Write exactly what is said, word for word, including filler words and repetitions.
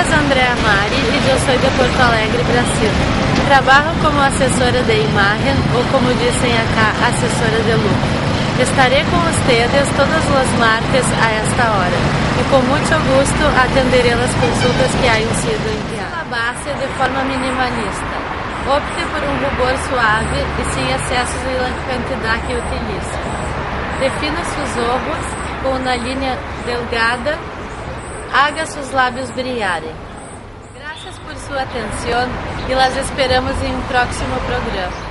es Andrea Mari y yo soy de Porto Alegre, Brasil. Trabajo como asesora de imagen o, como dicen acá, asesora de look. Estaré con ustedes todas las martes a esta hora y con mucho gusto atenderé las consultas que hayan sido enviadas. La base de forma minimalista. Opte por un rubor suave y sin excesos en la cantidad que utiliza. Defina sus ojos con una línea delgada. Haga sus lábios brilharem. Gracias por su atención y las esperamos en un próximo programa.